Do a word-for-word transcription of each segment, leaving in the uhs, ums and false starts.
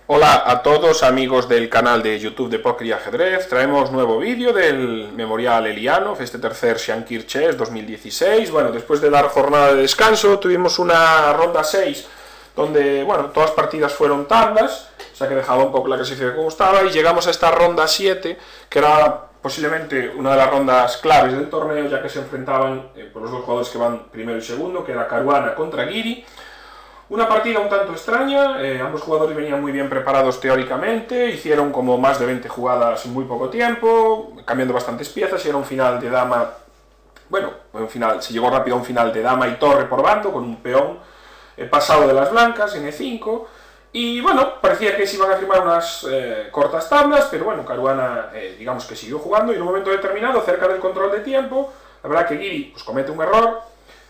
Hola a todos amigos del canal de YouTube de Póker y Ajedrez. Traemos nuevo vídeo del Memorial Elianov, este tercer Shankir Chess dos mil dieciséis. Bueno, después de la jornada de descanso tuvimos una ronda seis donde, bueno, todas las partidas fueron tablas, o sea que dejaba un poco la clasificación como estaba, y llegamos a esta ronda siete, que era posiblemente una de las rondas claves del torneo, ya que se enfrentaban eh, por los dos jugadores que van primero y segundo, que era Caruana contra Giri. Una partida un tanto extraña, eh, ambos jugadores venían muy bien preparados teóricamente, hicieron como más de veinte jugadas en muy poco tiempo, cambiando bastantes piezas, y era un final de dama, bueno, un final, se llegó rápido a un final de dama y torre por bando, con un peón eh, pasado de las blancas en E cinco, y bueno, parecía que se iban a firmar unas eh, cortas tablas, pero bueno, Caruana eh, digamos que siguió jugando, y en un momento determinado, cerca del control de tiempo, la verdad que Giri pues, comete un error,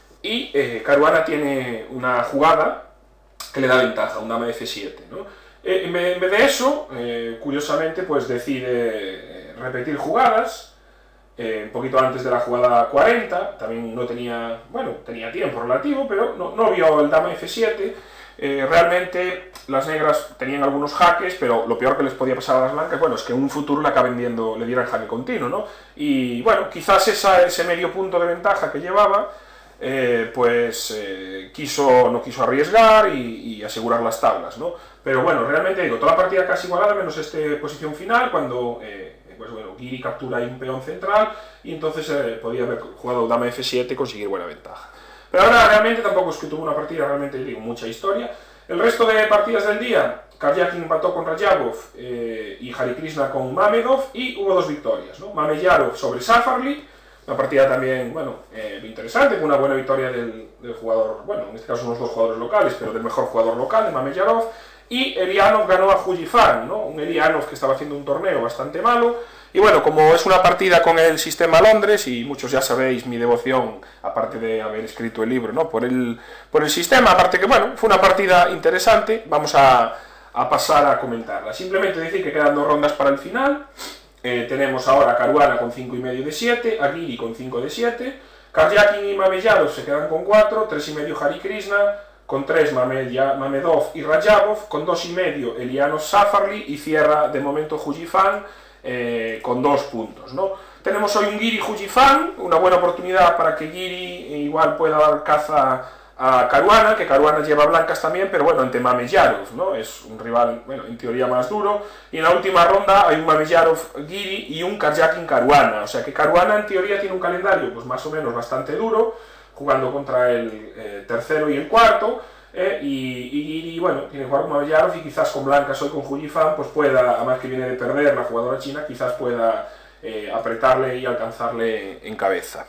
y eh, Caruana tiene una jugada que le da ventaja, un dama F siete, ¿no? Eh, en, vez, en vez de eso, eh, curiosamente, pues decide eh, repetir jugadas, eh, un poquito antes de la jugada cuarenta, también no tenía, bueno, tenía tiempo relativo, pero no, no vio el dama F siete, eh, realmente las negras tenían algunos jaques, pero lo peor que les podía pasar a las blancas, bueno, es que en un futuro le acaben viendo, le dieran jaque continuo, ¿no? Y bueno, quizás esa, ese medio punto de ventaja que llevaba, Eh, pues eh, quiso, no quiso arriesgar y, y asegurar las tablas, ¿no? Pero bueno, realmente digo, toda la partida casi igualada, menos esta posición final, cuando eh, pues bueno, Giri captura ahí un peón central, y entonces eh, podía haber jugado dama F siete y conseguir buena ventaja. Pero ahora realmente tampoco es que tuvo una partida realmente, digo, mucha historia. El resto de partidas del día, Karjakin empató con Rajabov eh, y Hare Krishna con Mamedov, y hubo dos victorias, ¿no? Mameyarov sobre Safarli, una partida también, bueno, eh, interesante, con una buena victoria del, del jugador, bueno, en este caso son los dos jugadores locales, pero del mejor jugador local, de Mameyarov, y Elianov ganó a Hujifan, ¿no? Un Elianov que estaba haciendo un torneo bastante malo, y bueno, como es una partida con el sistema Londres, y muchos ya sabéis mi devoción, aparte de haber escrito el libro, ¿no? Por el, por el sistema, aparte que, bueno, fue una partida interesante, vamos a, a pasar a comentarla. Simplemente decir que quedan dos rondas para el final. Eh, tenemos ahora a Caruana con cinco y medio de siete, a Giri con cinco de siete, Karjakin y Mameyarov se quedan con cuatro, tres y medio Hare Krishna, con tres Mamedov y Rajabov, con dos y medio Elianov Safarli, y cierra de momento Hujifan eh, con dos puntos, ¿no? Tenemos hoy un Giri Hujifan, una buena oportunidad para que Giri igual pueda dar caza a Caruana, que Caruana lleva blancas también, pero bueno, ante Mameyarov, ¿no? Es un rival, bueno, en teoría más duro, y en la última ronda hay un Mameyarov-Giri y un Karjakin-Caruana, o sea que Caruana en teoría tiene un calendario, pues más o menos bastante duro, jugando contra el eh, tercero y el cuarto, eh, y, y Giri, bueno, tiene que jugar con Mameyarov, y quizás con blancas hoy con Hujifan, pues pueda, además que viene de perder la jugadora china, quizás pueda eh, apretarle y alcanzarle en cabeza.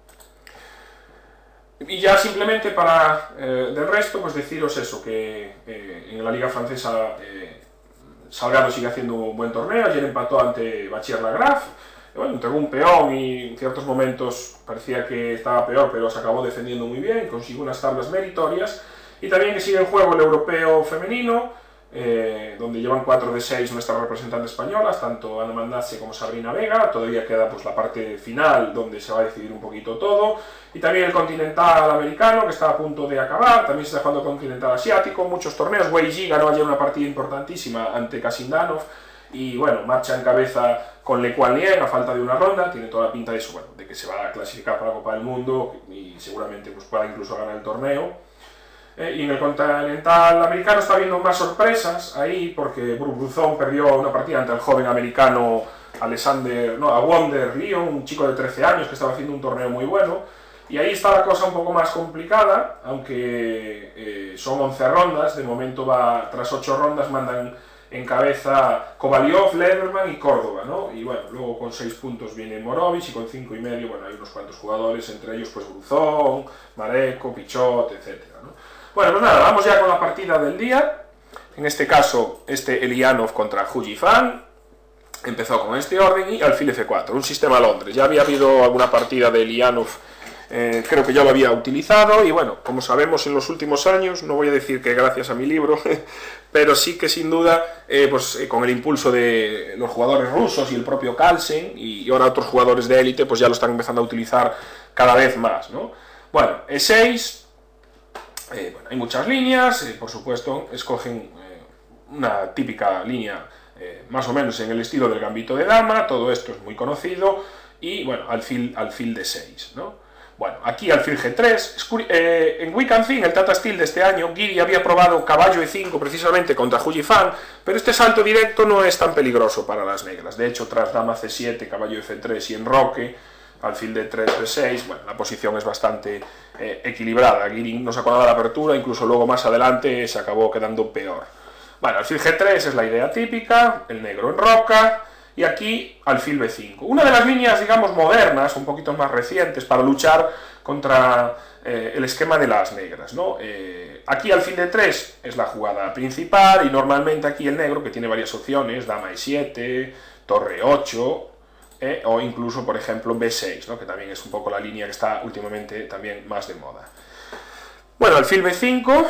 Y ya simplemente para eh, del resto, pues deciros eso, que eh, en la liga francesa eh, Salgado sigue haciendo un buen torneo, ayer empató ante Bachir-Lagrave, bueno, entregó un peón y en ciertos momentos parecía que estaba peor, pero se acabó defendiendo muy bien, consiguió unas tablas meritorias, y también que sigue en juego el europeo femenino, eh, donde llevan cuatro de seis nuestras representantes españolas, tanto Ana Mandace como Sabrina Vega. Todavía queda pues la parte final donde se va a decidir un poquito todo, y también el continental americano que está a punto de acabar, también se está jugando el continental asiático, muchos torneos. Wei Ji ganó ayer una partida importantísima ante Kasindanov, y bueno, marcha en cabeza con Le Quan Lien a falta de una ronda, tiene toda la pinta de eso, bueno, de que se va a clasificar para la Copa del Mundo y seguramente pues, pueda incluso ganar el torneo. Eh, y en el continental americano está habiendo más sorpresas ahí, porque Bruzón perdió una partida ante el joven americano Alexander, no, a Wonder Leon, un chico de trece años que estaba haciendo un torneo muy bueno, y ahí está la cosa un poco más complicada, aunque eh, son once rondas, de momento va, tras ocho rondas mandan en cabeza Kovalyov, Lederman y Córdoba, ¿no? Y bueno, luego con seis puntos viene Morovic, y con cinco y medio, bueno, hay unos cuantos jugadores, entre ellos pues Bruzón, Mareko, Pichot, etcétera, ¿no? Bueno, pues nada, vamos ya con la partida del día. En este caso, este Elianov contra Hujifan. Empezó con este orden y alfil F cuatro, un sistema Londres. Ya había habido alguna partida de Elianov, eh, creo que yo lo había utilizado, y bueno, como sabemos en los últimos años, no voy a decir que gracias a mi libro, pero sí que sin duda, eh, pues eh, con el impulso de los jugadores rusos y el propio Carlsen, y, y ahora otros jugadores de élite, pues ya lo están empezando a utilizar cada vez más, ¿no? Bueno, E seis... Eh, bueno, hay muchas líneas, eh, por supuesto, escogen eh, una típica línea eh, más o menos en el estilo del gambito de dama, todo esto es muy conocido, y bueno, alfil, alfil de seis, ¿no? Bueno, aquí alfil ge tres, eh, en Week and Thin, el Tata Steel de este año, Guidi había probado caballo e cinco precisamente contra Huji Fan, pero este salto directo no es tan peligroso para las negras. De hecho, tras dama ce siete, caballo efe tres y enroque, alfil de tres, be seis, bueno, la posición es bastante eh, equilibrada. Guidi no sacó nada de la apertura, incluso luego más adelante se acabó quedando peor. Bueno, alfil ge tres es la idea típica, el negro enroca, y aquí alfil be cinco. Una de las líneas, digamos, modernas, un poquito más recientes, para luchar contra eh, el esquema de las negras, ¿no? Eh, aquí alfil de tres es la jugada principal, y normalmente aquí el negro, que tiene varias opciones, dama e siete, torre ocho, eh, o incluso, por ejemplo, be seis, ¿no? Que también es un poco la línea que está últimamente también más de moda. Bueno, alfil be cinco...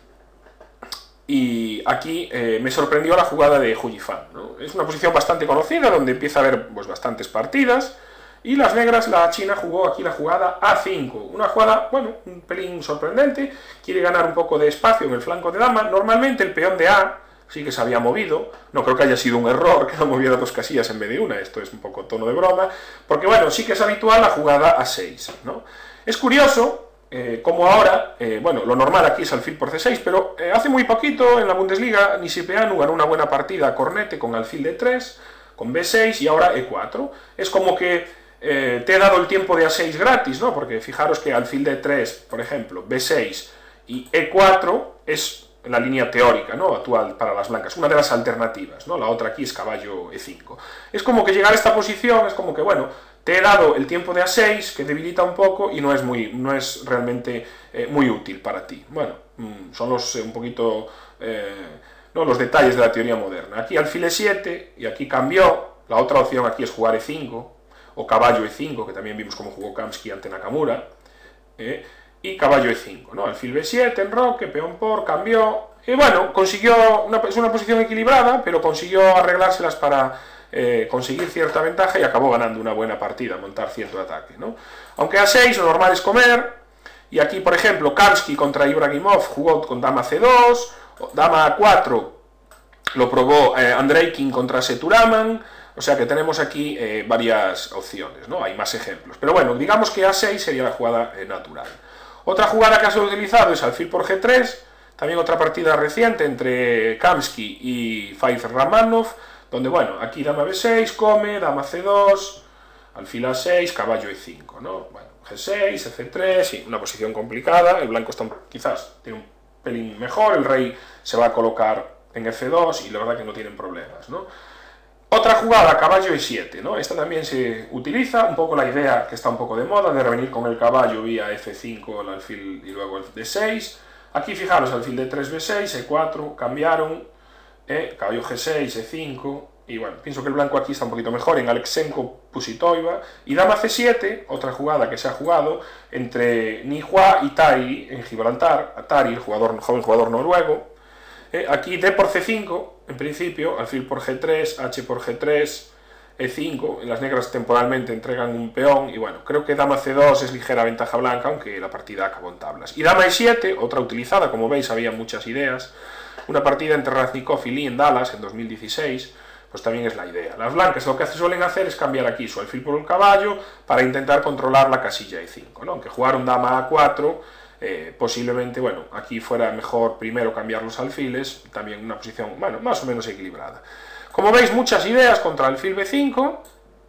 Y aquí eh, me sorprendió la jugada de Huji Fan, ¿no? Es una posición bastante conocida, donde empieza a haber pues, bastantes partidas, y las negras, la china, jugó aquí la jugada a cinco. Una jugada, bueno, un pelín sorprendente, quiere ganar un poco de espacio en el flanco de dama. Normalmente el peón de A sí que se había movido, no creo que haya sido un error que no moviera dos casillas en vez de una, esto es un poco tono de broma, porque bueno, sí que es habitual la jugada a seis, ¿no? Es curioso, Eh, como ahora, eh, bueno, lo normal aquí es alfil por ce seis, pero eh, hace muy poquito en la Bundesliga Nisipeanu ganó una buena partida a cornete con alfil de tres, con be seis y ahora e cuatro. Es como que eh, te he dado el tiempo de a seis gratis, ¿no? Porque fijaros que alfil de tres, por ejemplo, be seis y e cuatro es la línea teórica, ¿no? Actual para las blancas, una de las alternativas, ¿no? La otra aquí es caballo e cinco. Es como que llegar a esta posición es como que, bueno, te he dado el tiempo de a seis, que debilita un poco y no es, muy, no es realmente eh, muy útil para ti. Bueno, mmm, son los eh, un poquito eh, no, los detalles de la teoría moderna. Aquí alfil e siete y aquí cambió. La otra opción aquí es jugar e cinco o caballo e cinco, que también vimos cómo jugó Kamsky ante Nakamura. Eh, y caballo e cinco, ¿no? Alfil be siete, enroque, peón por, cambió. Y bueno, consiguió una, es una posición equilibrada, pero consiguió arreglárselas para Eh, conseguir cierta ventaja y acabó ganando una buena partida, montar cierto ataque, ¿no? Aunque a seis lo normal es comer, y aquí por ejemplo Kamsky contra Ibragimov jugó con dama ce dos, dama a cuatro lo probó eh, Andreikin contra Seturaman, o sea que tenemos aquí eh, varias opciones, ¿no? Hay más ejemplos, pero bueno, digamos que a seis sería la jugada eh, natural. Otra jugada que ha sido utilizado es alfil por ge tres, también otra partida reciente entre Kamsky y Faiz Ramanov, donde, bueno, aquí dama be seis, come, dama ce dos, alfil a seis, caballo e cinco, ¿no? Bueno, ge seis, efe tres, sí, una posición complicada, el blanco está, quizás tiene un pelín mejor, el rey se va a colocar en efe dos y la verdad que no tienen problemas, ¿no? Otra jugada, caballo e siete, ¿no? Esta también se utiliza, un poco la idea que está un poco de moda, de revenir con el caballo vía efe cinco, el alfil y luego el de seis. Aquí fijaros, alfil de tres, be seis, e cuatro, cambiaron, Eh, caballo ge seis, e cinco, y bueno, pienso que el blanco aquí está un poquito mejor en Aleksenko Pusitoiva, y dama ce siete, otra jugada que se ha jugado entre Nihua y Tari en Gibraltar, Tari, el jugador, joven jugador noruego, eh, aquí d por ce cinco, en principio, alfil por ge tres, h por ge tres, e cinco, las negras temporalmente entregan un peón, y bueno, creo que dama ce dos es ligera ventaja blanca, aunque la partida acabó en tablas. Y dama e siete, otra utilizada, como veis había muchas ideas, una partida entre Raznikov y Lee en Dallas en dos mil dieciséis, pues también es la idea. Las blancas lo que suelen hacer es cambiar aquí su alfil por el caballo para intentar controlar la casilla e cinco, ¿no? Aunque jugaron dama a cuatro, eh, posiblemente, bueno, aquí fuera mejor primero cambiar los alfiles, también una posición, bueno, más o menos equilibrada. Como veis, muchas ideas contra alfil be cinco,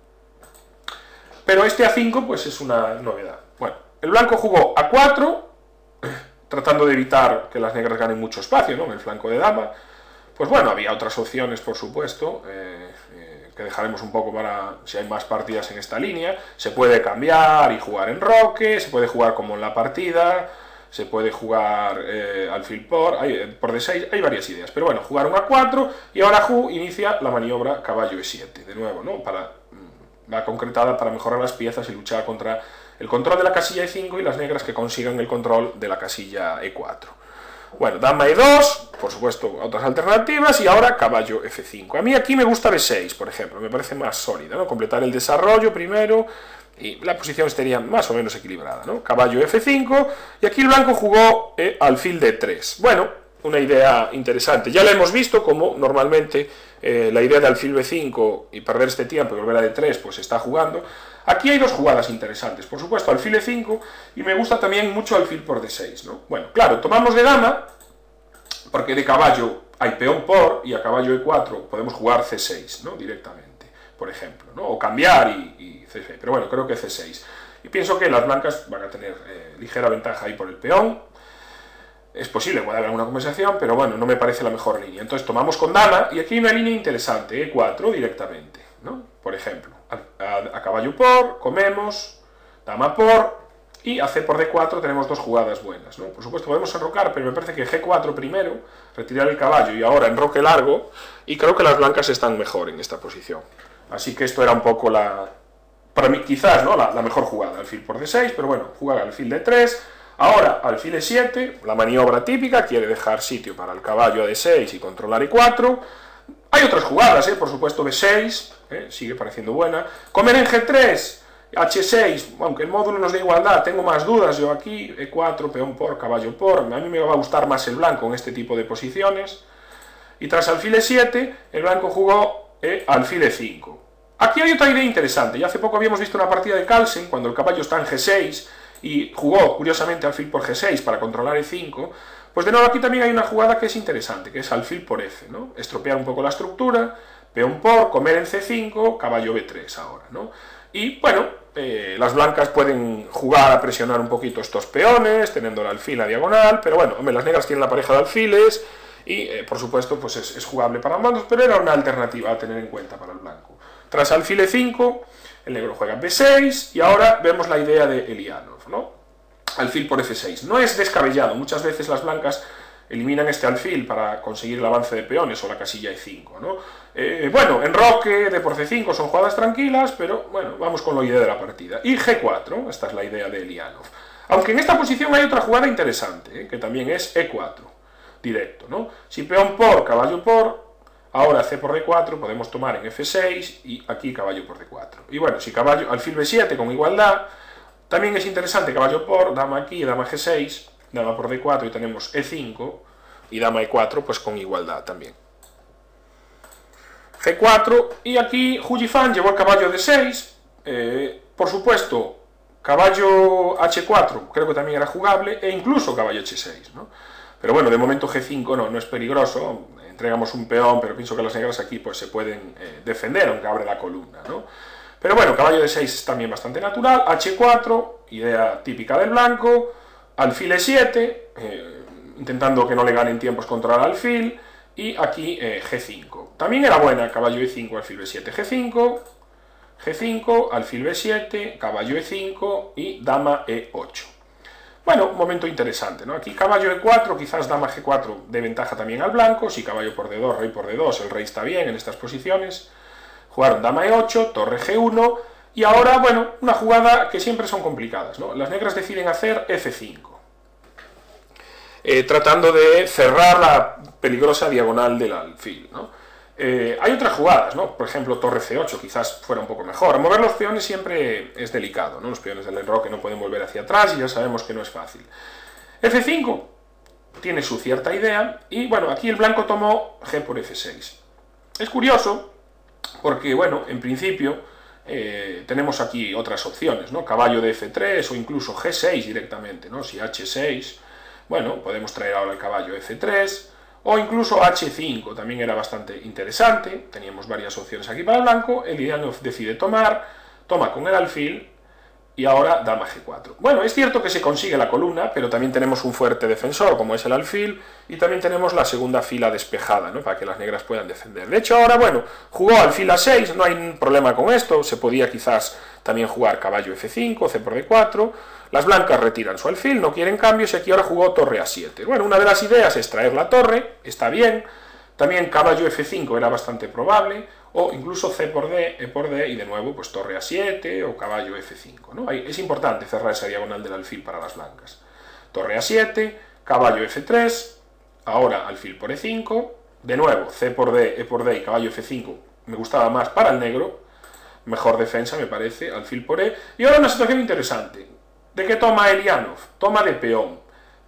pero este a cinco pues es una novedad. Bueno, el blanco jugó a cuatro, tratando de evitar que las negras ganen mucho espacio, ¿no?, en el flanco de dama. Pues bueno, había otras opciones, por supuesto, eh, eh, que dejaremos un poco para si hay más partidas en esta línea. Se puede cambiar y jugar en roque, se puede jugar como en la partida, se puede jugar eh, alfil por, hay, por de seis, hay varias ideas. Pero bueno, jugaron a cuatro y ahora Hu inicia la maniobra caballo e siete, de nuevo, ¿no?, para, va concretada para mejorar las piezas y luchar contra el control de la casilla e cinco y las negras que consigan el control de la casilla e cuatro. Bueno, dama e dos, por supuesto, otras alternativas, y ahora caballo efe cinco. A mí aquí me gusta be seis, por ejemplo, me parece más sólida, ¿no? Completar el desarrollo primero, y la posición estaría más o menos equilibrada, ¿no? Caballo efe cinco, y aquí el blanco jugó eh, alfil de tres. Bueno, una idea interesante. Ya la hemos visto como normalmente eh, la idea de alfil be cinco y perder este tiempo y volver a de tres pues se está jugando. Aquí hay dos jugadas interesantes, por supuesto alfil e cinco y me gusta también mucho alfil por de seis, ¿no? Bueno, claro, tomamos de dama porque de caballo hay peón por y a caballo e cuatro podemos jugar ce seis, ¿no? Directamente, por ejemplo, ¿no? O cambiar y, y ce seis, pero bueno, creo que ce seis. Y pienso que las blancas van a tener eh, ligera ventaja ahí por el peón. Es posible, puede haber alguna conversación, pero bueno, no me parece la mejor línea. Entonces tomamos con dama, y aquí hay una línea interesante, e cuatro directamente, ¿no? Por ejemplo, a, a, a caballo por, comemos, dama por, y a ce por de cuatro tenemos dos jugadas buenas, ¿no? Por supuesto podemos enrocar, pero me parece que ge cuatro primero, retirar el caballo, y ahora enroque largo, y creo que las blancas están mejor en esta posición. Así que esto era un poco la... para mí quizás, ¿no? La, la mejor jugada, alfil por de seis, pero bueno, jugar alfil de tres... Ahora, alfil e siete, la maniobra típica, quiere dejar sitio para el caballo a de seis y controlar e cuatro. Hay otras jugadas, ¿eh? Por supuesto be seis, ¿eh? Sigue pareciendo buena. Comer en ge tres, hache seis, aunque el módulo nos da igualdad, tengo más dudas yo aquí, e cuatro, peón por, caballo por. A mí me va a gustar más el blanco en este tipo de posiciones. Y tras alfil e siete, el blanco jugó eh, alfil e cinco. Aquí hay otra idea interesante, ya hace poco habíamos visto una partida de Carlsen, cuando el caballo está en ge seis, y jugó, curiosamente, alfil por ge seis para controlar e cinco, pues de nuevo aquí también hay una jugada que es interesante, que es alfil por efe, ¿no? Estropear un poco la estructura, peón por, comer en ce cinco, caballo be tres ahora, ¿no? Y, bueno, eh, las blancas pueden jugar a presionar un poquito estos peones, teniendo el alfil a diagonal, pero bueno, hombre, las negras tienen la pareja de alfiles, y, eh, por supuesto, pues es, es jugable para ambos, pero era una alternativa a tener en cuenta para el blanco. Tras alfil e cinco... el negro juega be seis, y ahora vemos la idea de Elianov, ¿no? Alfil por efe seis. No es descabellado, muchas veces las blancas eliminan este alfil para conseguir el avance de peones o la casilla e cinco, ¿no? Eh, bueno, enroque, de por ce cinco son jugadas tranquilas, pero bueno, vamos con la idea de la partida. Y ge cuatro, esta es la idea de Elianov. Aunque en esta posición hay otra jugada interesante, ¿eh? Que también es e cuatro, directo, ¿no? Si peón por, caballo por... Ahora ce por de cuatro podemos tomar en efe seis y aquí caballo por de cuatro. Y bueno, si caballo, alfil be siete con igualdad, también es interesante caballo por, dama aquí, dama ge seis, dama por de cuatro y tenemos e cinco y dama e cuatro pues con igualdad también. ge cuatro y aquí Hu Yifan llevó el caballo de seis, eh, por supuesto caballo hache cuatro creo que también era jugable e incluso caballo hache seis, ¿no? Pero bueno, de momento ge cinco no, no es peligroso, entregamos un peón, pero pienso que las negras aquí pues se pueden eh, defender, aunque abre la columna, ¿no? Pero bueno, caballo de seis es también bastante natural, hache cuatro, idea típica del blanco, alfil e siete, eh, intentando que no le ganen tiempos contra el alfil, y aquí eh, ge cinco. También era buena, caballo e cinco, alfil be siete, ge cinco, ge cinco, alfil be siete, caballo e cinco y dama e ocho. Bueno, un momento interesante, ¿no? Aquí caballo e cuatro, quizás dama ge cuatro de ventaja también al blanco, si caballo por de dos, rey por de dos, el rey está bien en estas posiciones. Jugaron dama e ocho, torre ge uno, y ahora, bueno, una jugada que siempre son complicadas, ¿no? Las negras deciden hacer efe cinco, eh, tratando de cerrar la peligrosa diagonal del alfil, ¿no? Eh, hay otras jugadas, ¿no? Por ejemplo, torre ce ocho quizás fuera un poco mejor. Mover los peones siempre es delicado, ¿no? Los peones del enroque no pueden volver hacia atrás y ya sabemos que no es fácil. efe cinco tiene su cierta idea y, bueno, aquí el blanco tomó ge por efe seis. Es curioso porque, bueno, en principio eh, tenemos aquí otras opciones, ¿no? Caballo de efe tres o incluso ge seis directamente, ¿no? Si hache seis, bueno, podemos traer ahora el caballo efe tres... o incluso hache cinco, también era bastante interesante, teníamos varias opciones aquí para el blanco, Elianov decide tomar, toma con el alfil, y ahora dama ge cuatro. Bueno, es cierto que se consigue la columna, pero también tenemos un fuerte defensor, como es el alfil, y también tenemos la segunda fila despejada, ¿no? Para que las negras puedan defender. De hecho, ahora, bueno, jugó alfil a seis, no hay un problema con esto, se podía quizás también jugar caballo efe cinco, ce por de cuatro, las blancas retiran su alfil, no quieren cambios, y aquí ahora jugó torre a siete. Bueno, una de las ideas es traer la torre, está bien, también caballo efe cinco era bastante probable, o incluso ce por de, e por de, y de nuevo pues torre a siete o caballo efe cinco, ¿no? Es importante cerrar esa diagonal del alfil para las blancas. Torre a siete, caballo efe tres, ahora alfil por e cinco, de nuevo ce por de, e por de y caballo efe cinco me gustaba más para el negro, mejor defensa me parece, alfil por e, y ahora una situación interesante. ¿De qué toma Elianov? Toma de peón.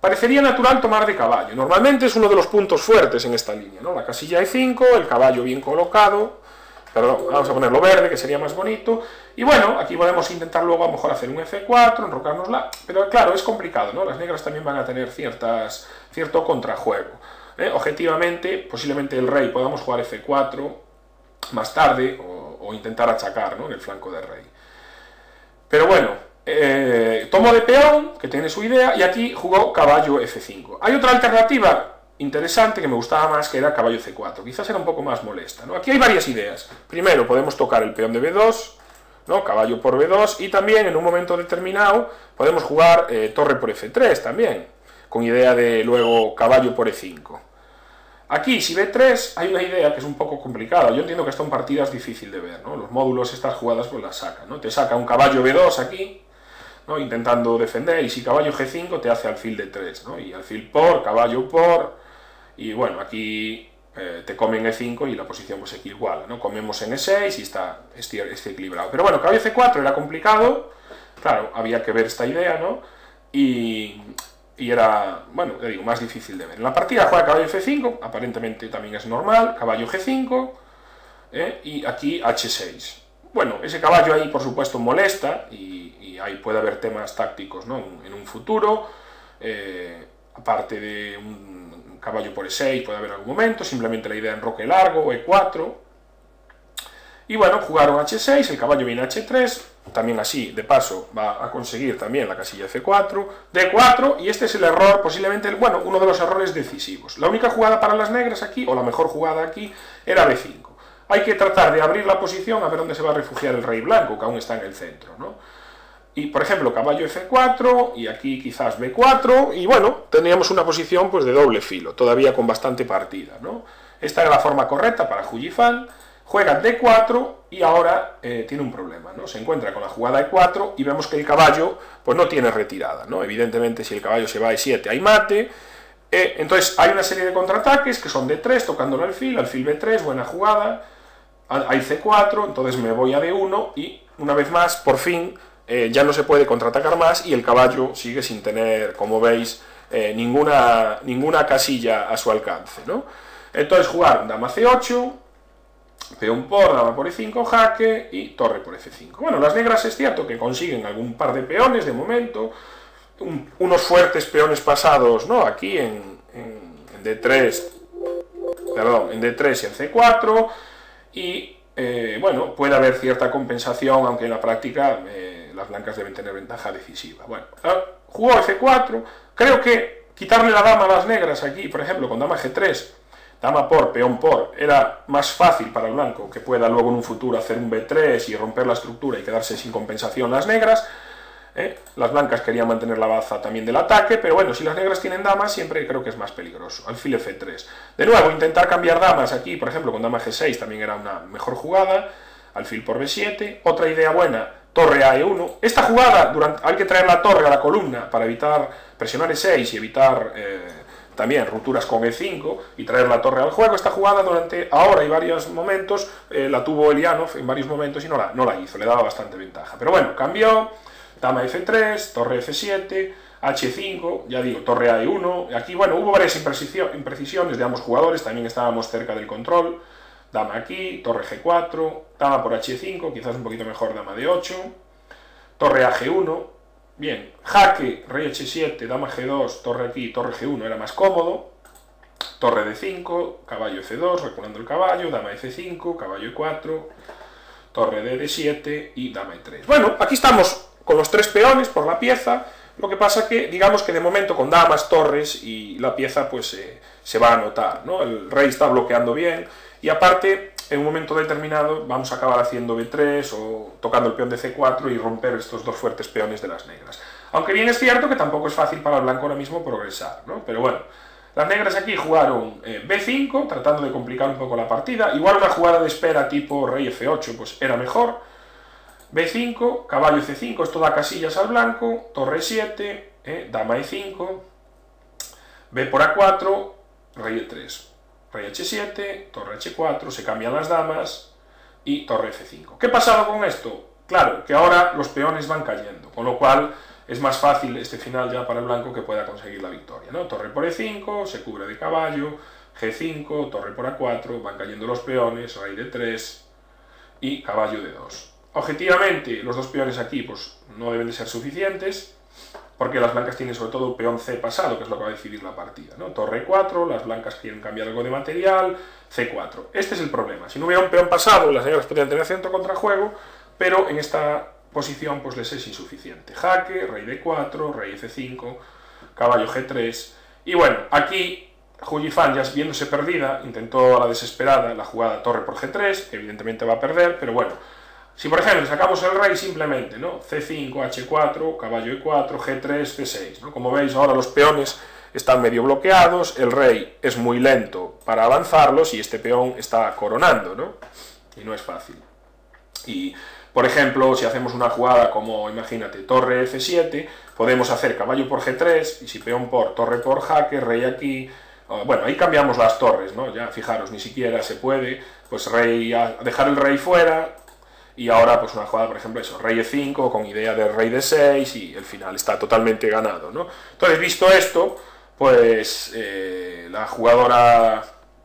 parecería natural tomar de caballo. Normalmente es uno de los puntos fuertes en esta línea, ¿no? La casilla E cinco, el caballo bien colocado, perdón, vamos a ponerlo verde, que sería más bonito, y bueno, aquí podemos intentar luego a lo mejor hacer un F cuatro, enrocárnosla, pero claro, es complicado, ¿no? Las negras también van a tener ciertas, cierto contrajuego. ¿eh? Objetivamente, posiblemente el rey podamos jugar F cuatro más tarde, o, o intentar achacar, ¿no? En el flanco del rey. Pero bueno, eh, tomo de peón, que tiene su idea, y aquí jugó caballo F cinco. Hay otra alternativa interesante que me gustaba más, que era caballo C cuatro, quizás era un poco más molesta, ¿no? Aquí hay varias ideas. Primero podemos tocar el peón de B dos, ¿no? Caballo por B dos, y también en un momento determinado podemos jugar eh, torre por F tres también, con idea de luego caballo por E cinco. Aquí, si B tres, hay una idea que es un poco complicada. Yo entiendo que esto en partida es difícil de ver, ¿no? Los módulos, estas jugadas, pues las sacan, ¿no? Te saca un caballo B dos aquí, ¿no? Intentando defender, y si caballo G cinco te hace alfil D tres, ¿no? Y alfil por, caballo por, y bueno, aquí eh, te come en E cinco y la posición pues se iguala, ¿no? Comemos en E seis y está, está equilibrado. Pero bueno, caballo C cuatro era complicado, claro, había que ver esta idea, ¿no? Y, y era, bueno, le digo, más difícil de ver. En la partida juega caballo F cinco, aparentemente también es normal, caballo G cinco, ¿eh? Y aquí H seis. Bueno, ese caballo ahí por supuesto molesta, y, y ahí puede haber temas tácticos, ¿no? En, en un futuro, eh, aparte de un caballo por E seis puede haber algún momento, simplemente la idea enroque largo, E cuatro, y bueno, jugaron H seis, el caballo viene a H tres, también así, de paso, va a conseguir también la casilla F cuatro, D cuatro, y este es el error, posiblemente, bueno, uno de los errores decisivos. La única jugada para las negras aquí, o la mejor jugada aquí, era B cinco. Hay que tratar de abrir la posición a ver dónde se va a refugiar el rey blanco, que aún está en el centro, ¿no? Y, por ejemplo, caballo F cuatro, y aquí quizás B cuatro, y bueno, teníamos una posición pues de doble filo, todavía con bastante partida, ¿no? Esta era la forma correcta para Hu Yifan. Juega D cuatro y ahora eh, tiene un problema, ¿no? Se encuentra con la jugada E cuatro y vemos que el caballo pues no tiene retirada, ¿no? Evidentemente, si el caballo se va a E siete hay mate. Eh, entonces hay una serie de contraataques que son D tres, tocando el alfil, alfil B tres, buena jugada, hay C cuatro, entonces me voy a D uno y una vez más, por fin, eh, ya no se puede contraatacar más y el caballo sigue sin tener, como veis, eh, ninguna, ninguna casilla a su alcance, ¿no? Entonces jugar dama C ocho, peón por, dama por E cinco, jaque y torre por F cinco. Bueno, las negras es cierto que consiguen algún par de peones de momento, un, unos fuertes peones pasados, ¿no? Aquí en, en, en D tres, perdón, en D tres y en C cuatro, y eh, bueno, puede haber cierta compensación, aunque en la práctica eh, las blancas deben tener ventaja decisiva. Bueno, jugó F cuatro, creo que quitarle la dama a las negras aquí, por ejemplo, con dama G tres, dama por, peón por, era más fácil para el blanco, que pueda luego en un futuro hacer un B tres y romper la estructura y quedarse sin compensación las negras. ¿eh? Las blancas querían mantener la baza también del ataque, pero bueno, si las negras tienen damas, siempre creo que es más peligroso. Alfil F tres. De nuevo, intentar cambiar damas aquí, por ejemplo, con dama G seis también era una mejor jugada. Alfil por B siete. Otra idea buena, torre a E uno. Esta jugada, durante, hay que traer la torre a la columna para evitar presionar E seis y evitar eh, también rupturas con E cinco y traer la torre al juego. Esta jugada durante ahora y varios momentos eh, la tuvo Elianov en varios momentos y no la, no la hizo, le daba bastante ventaja. Pero bueno, cambió, dama F tres, torre F siete, H cinco, ya digo, torre a E uno. Aquí, bueno, hubo varias imprecisiones de ambos jugadores, también estábamos cerca del control. Dama aquí, torre G cuatro, dama por H cinco, quizás un poquito mejor dama D ocho, torre a G uno, bien, jaque, rey H siete, dama G dos, torre aquí, torre G uno era más cómodo, torre D cinco, caballo F dos, reculando el caballo, dama F cinco, caballo E cuatro, torre D D siete y dama E tres. Bueno, aquí estamos con los tres peones por la pieza, lo que pasa que, digamos que de momento con damas, torres y la pieza pues eh, se va a notar, ¿no? El rey está bloqueando bien, y aparte, en un momento determinado vamos a acabar haciendo B tres o tocando el peón de C cuatro y romper estos dos fuertes peones de las negras. Aunque bien es cierto que tampoco es fácil para el blanco ahora mismo progresar, ¿no? Pero bueno, las negras aquí jugaron eh, B cinco, tratando de complicar un poco la partida. Igual una jugada de espera tipo rey F ocho, pues era mejor. B cinco, caballo C cinco, esto da casillas al blanco, torre E siete, eh, dama E cinco, B por A cuatro, rey E tres. Rey H siete, torre H cuatro, se cambian las damas y torre F cinco. ¿Qué pasaba con esto? Claro, que ahora los peones van cayendo, con lo cual es más fácil este final ya para el blanco que pueda conseguir la victoria, ¿no? Torre por e cinco, se cubre de caballo, ge cinco, torre por a cuatro, van cayendo los peones, rey de tres y caballo de dos. Objetivamente, los dos peones aquí pues, no deben de ser suficientes, porque las blancas tienen sobre todo peón ce pasado, que es lo que va a decidir la partida, ¿no? Torre e cuatro, las blancas quieren cambiar algo de material, ce cuatro. Este es el problema. Si no hubiera un peón pasado, las negras podrían tener cierto contrajuego, pero en esta posición pues les es insuficiente. Jaque, rey de cuatro, rey ce cinco, caballo ge tres, y bueno, aquí Hu Yifan, ya viéndose perdida, intentó a la desesperada la jugada torre por ge tres, que evidentemente va a perder, pero bueno, si por ejemplo sacamos el rey simplemente, ¿no? ce cinco, hache cuatro, caballo e cuatro, ge tres, ce seis, ¿no? Como veis ahora los peones están medio bloqueados, el rey es muy lento para avanzarlos y este peón está coronando, ¿no? Y no es fácil. Y, por ejemplo, si hacemos una jugada como, imagínate, torre efe siete, podemos hacer caballo por ge tres, y si peón por, torre por jaque, rey aquí. Bueno, ahí cambiamos las torres, ¿no? Ya, fijaros, ni siquiera se puede, pues rey, a dejar el rey fuera, y ahora pues una jugada, por ejemplo, eso, rey e cinco, con idea de rey de seis, y el final está totalmente ganado, ¿no? Entonces, visto esto, pues eh, la jugadora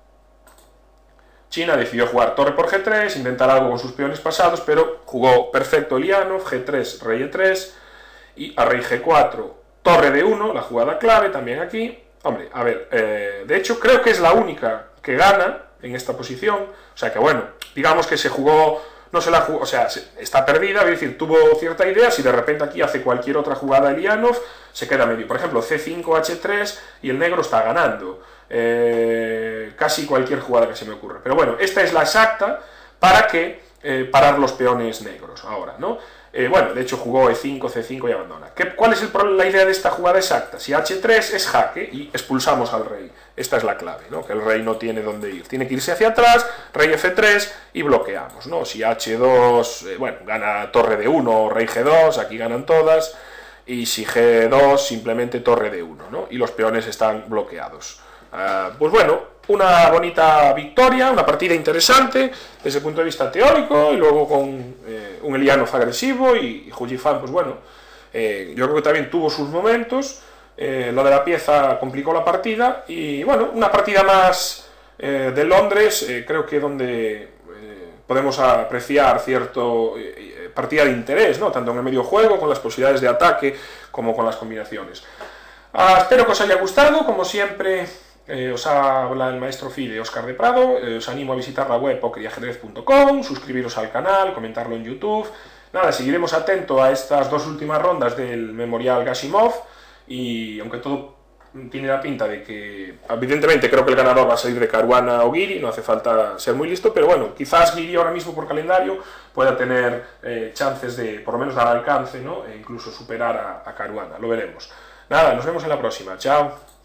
china decidió jugar torre por ge tres, intentar algo con sus peones pasados, pero jugó perfecto Elianov, ge tres, rey e tres, y a rey ge cuatro, torre de uno, la jugada clave también aquí. Hombre, a ver, eh, de hecho creo que es la única que gana en esta posición, o sea que bueno, digamos que se jugó, no se la jugó, o sea, está perdida, es decir, tuvo cierta idea, si de repente aquí hace cualquier otra jugada Elianov, se queda medio, por ejemplo, ce cinco, hache tres, y el negro está ganando, eh, casi cualquier jugada que se me ocurra, pero bueno, esta es la exacta para que eh, parar los peones negros ahora, ¿no? Eh, bueno, de hecho jugó e cinco, ce cinco y abandona. ¿Qué, ¿Cuál es el, la idea de esta jugada exacta? Si hache tres es jaque y expulsamos al rey. Esta es la clave, ¿no? Que el rey no tiene dónde ir. Tiene que irse hacia atrás, rey efe tres y bloqueamos, ¿no? Si hache dos, eh, bueno, gana torre de uno, rey ge dos, aquí ganan todas. Y si ge dos, simplemente torre de uno, ¿no? Y los peones están bloqueados. Uh, pues bueno, una bonita victoria, una partida interesante desde el punto de vista teórico, y luego con eh, un Elianov agresivo, y, y Hu Yifan, pues bueno, eh, yo creo que también tuvo sus momentos, eh, lo de la pieza complicó la partida, y bueno, una partida más eh, de Londres, eh, creo que donde eh, podemos apreciar cierto eh, partida de interés, ¿no? Tanto en el medio juego, con las posibilidades de ataque, como con las combinaciones. Ah, espero que os haya gustado, como siempre. Eh, os habla el maestro Fide, Óscar de Prado. Eh, os animo a visitar la web pokер y ajedrez punto com, suscribiros al canal, comentarlo en YouTube. Nada, seguiremos atentos a estas dos últimas rondas del Memorial Gashimov, y aunque todo tiene la pinta de que, evidentemente creo que el ganador va a salir de Caruana o Giri, no hace falta ser muy listo, pero bueno, quizás Giri ahora mismo por calendario pueda tener eh, chances de por lo menos dar alcance, ¿no? E incluso superar a, a Caruana, lo veremos. Nada, nos vemos en la próxima, chao.